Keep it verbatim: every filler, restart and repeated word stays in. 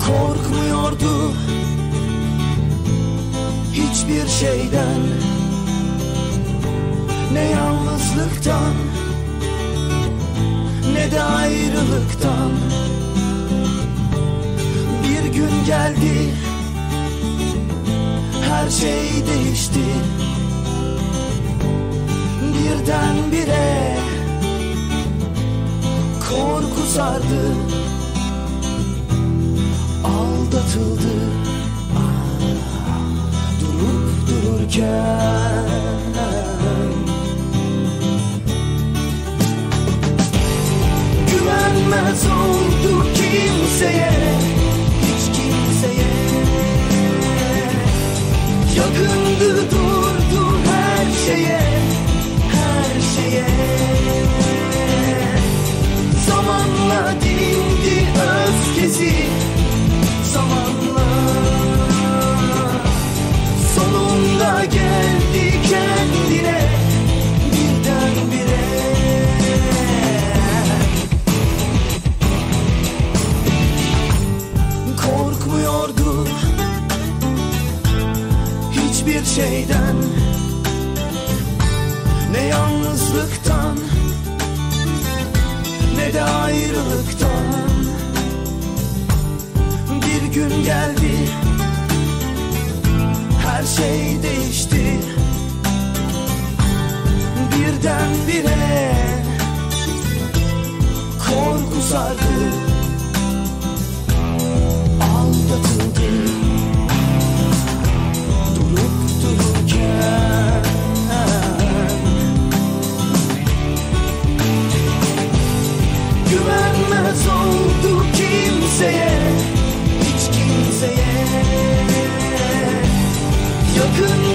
Korkmuyordu hiçbir şeyden, ne yalnızlıktan ne de ayrılıktan. Bir gün geldi, her şey değişti. Birdenbire korku sardı, aldatıldı ah, durup dururken. Güvenmez oldu kimseye, hiç kimseye. Yakındı durdu her şeye, her şeye. Zamanla dindi öfkesi, zamanla. Sonunda geldi kendine birdenbire. Korkmuyordu hiçbir şeyden, ne yalnızlıktan ne de ayrılıktan. Bir gün geldi, her şey değişti. Birdenbire korku sardı, aldatıldı durup dururken. Güvenmez oldu kimseye, hiç kimseye. Yakın